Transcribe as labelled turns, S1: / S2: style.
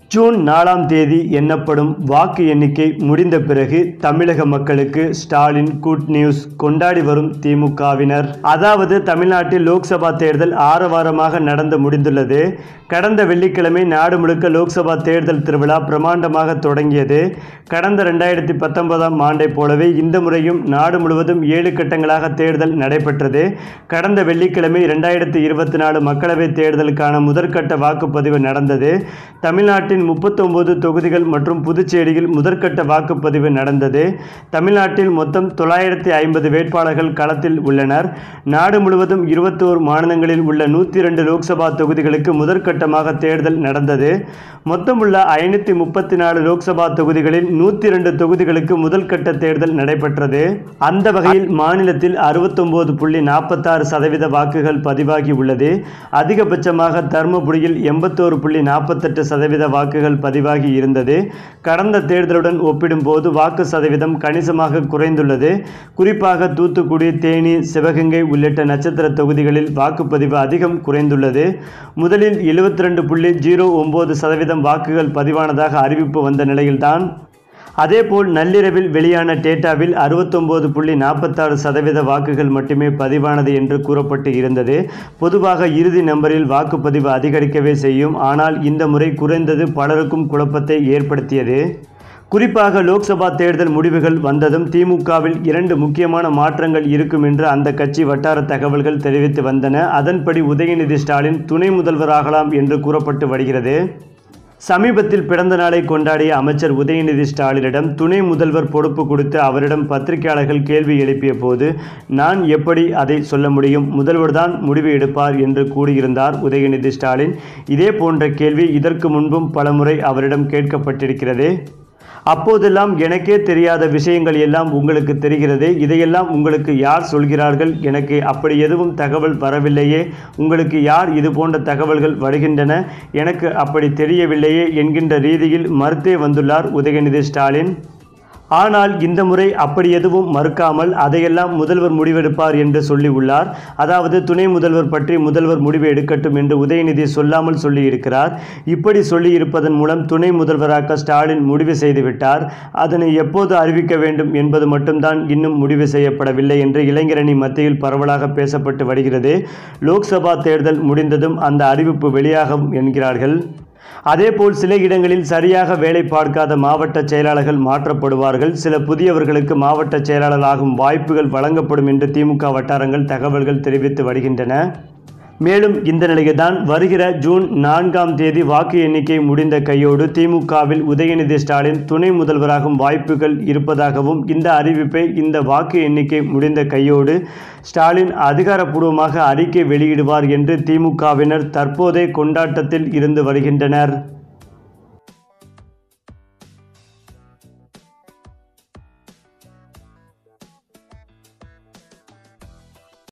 S1: June 4ஆம் தேதி எண்ணப்படும் வாக்கு எண்ணிக்கை முடிந்த பிறகு தமிழக மக்களுக்கு ஸ்டாலின் குட் நியூஸ் கொண்டாடி வரும் திமுகவினர். அதாவது தமிழ்நாட்டில் லோக்சபா தேர்தல் ஆரவாரமாக நடந்து முடிந்துள்ளது. கடந்த வெள்ளிக்கிழமை நாடு முழுக்க லோக்சபா தேர்தல் திருவிழா பிரமாண்டமாக தொடங்கியது. கடந்த 2019ஆம் ஆண்டை போலவே இந்த முறையும் நாடு முழுவதும் 7 கட்டங்களாக தேர்தல் நடைபெற்றது. கடந்த வெள்ளிக்கிழமை 2024 மக்களவைத் தேர்தலுக்கான முதற்கட்ட வாக்குப்பதிவு நடந்தது. தமிழ்நாட்டின் 39 தொகுதிகள் மற்றும் புதுச்சேரியில் முதற்கட்ட வாக்குப்பதிவு நடந்தது. தமிழ்நாட்டில் மொத்தம் 950 வேட்பாளர்கள் களத்தில் உள்ளனர். நாடு முழுவதும் 21 மாநிலங்களில் உள்ள 102 லோக்சபா தொகுதிகளுக்கு முதற்கட்டமாக தேர்தல் நடந்தது. மொத்தம் உள்ள 534 லோக்சபா தொகுதிகளில் 102 தொகுதிகளுக்கு முதல்கட்ட தேர்தல் நடைபெற்றது. அந்த வகையில் மாநிலத்தில் 69.46% வாக்குகள் பதிவாகி உள்ளது. அதிகபட்சமாக தர்மபுரியில் 81.48% வாக்குகள் பதிவாகி இருந்தது. கடந்த தேர்தலுடன் ஒப்பிடும்போது வாக்கு சதவீதம் கணிசமாக குறைந்துள்ளது. குறிப்பாக தூத்துக்குடி, தேனி, சிவகங்கை உள்ளிட்ட நட்சத்திர தொகுதிகளில் வாக்குப்பதிவு அதிகம் குறைந்துள்ளது. முதலில் 72.09% வாக்குகள் பதிவானதாக அறிவிப்பு வந்த நிலையில்தான் அதேபோல் நள்ளிரவில் வெளியான டேட்டாவில் 69.46% வாக்குகள் மட்டுமே பதிவானது என்று கூறப்பட்டு இருந்தது. பொதுவாக இறுதி நம்பரில் வாக்குப்பதிவு அதிகரிக்கவே செய்யும். ஆனால் இந்த முறை குறைந்தது பலருக்கும் குழப்பத்தை ஏற்படுத்தியது. குறிப்பாக லோக்சபா தேர்தல் முடிவுகள் வந்ததும் திமுகவில் 2 முக்கியமான மாற்றங்கள் இருக்கும் என்று அந்த கட்சி வட்டார தகவல்கள் தெரிவித்து வந்தன. அதன்படி உதயநிதி ஸ்டாலின் துணை முதல்வராகலாம் என்று கூறப்பட்டு வருகிறது. சமீபத்தில் பிறந்த நாளை கொண்டாடிய அமைச்சர் உதயநிதி ஸ்டாலினிடம் துணை முதல்வர் பொறுப்பு கொடுத்து அவரிடம் பத்திரிகையாளர்கள் கேள்வி எழுப்பிய போது, நான் எப்படி அதை சொல்ல முடியும், முதல்வர்தான் முடிவு எடுப்பார் என்று கூறியிருந்தார் உதயநிதி ஸ்டாலின். இதே போன்ற கேள்வி இதற்கு முன்பும் பலமுறை அவரிடம் கேட்கப்பட்டிருக்கிறது. அப்போதெல்லாம் எனக்கே தெரியாத விஷயங்கள் எல்லாம் உங்களுக்கு தெரிகிறது, இதையெல்லாம் உங்களுக்கு யார் சொல்கிறார்கள், எனக்கு அப்படி எதுவும் தகவல் வரவில்லையே, உங்களுக்கு யார் இது போன்ற தகவல்கள் வருகின்றன, எனக்கு அப்படி தெரியவில்லையே என்கின்ற ரீதியில் மறுத்தே வந்துள்ளார் உதயநிதி ஸ்டாலின். ஆனால் இந்த முறை அப்படி எதுவும் மறுக்காமல் அதையெல்லாம் முதல்வர் முடிவெடுப்பார் என்று சொல்லி உள்ளார். அதாவது துணை முதல்வர் பற்றி முதல்வர் முடிவு எடுக்கட்டும் என்று உதயநிதி சொல்லாமல் சொல்லியிருக்கிறார். இப்படி சொல்லியிருப்பதன் மூலம் துணை முதல்வராக ஸ்டாலின் முடிவு செய்துவிட்டார். அதனை எப்போது அறிவிக்க வேண்டும் என்பது மட்டும்தான் இன்னும் முடிவு செய்யப்படவில்லை என்று இளைஞரணி மத்தியில் பரவலாக பேசப்பட்டு வருகிறது. லோக்சபா தேர்தல் முடிந்ததும் அந்த அறிவிப்பு வெளியாகும் என்கிறார்கள். அதேபோல் சில இடங்களில் சரியாக வேலை பார்க்காத மாவட்ட செயலாளர்கள் மாற்றப்படுவார்கள். சில புதியவர்களுக்கு மாவட்ட செயலாளர் ஆகும் வாய்ப்புகள் வழங்கப்படும் என்று திமுக வட்டாரங்கள் தகவல்கள் தெரிவித்து வருகின்றன. மேலும் இந்த நிலையில்தான் வருகிற ஜூன் 4ஆம் தேதி வாக்கு எண்ணிக்கை முடிந்த கையோடு திமுகவில் உதயநிதி ஸ்டாலின் துணை முதல்வராகும் வாய்ப்புகள் இருப்பதாகவும் இந்த அறிவிப்பை இந்த வாக்கு எண்ணிக்கை முடிந்த கையோடு ஸ்டாலின் அதிகாரப்பூர்வமாக அறிக்கை வெளியிடுவார் என்று திமுகவினர் தற்போதே கொண்டாட்டத்தில் இருந்து வருகின்றனர்.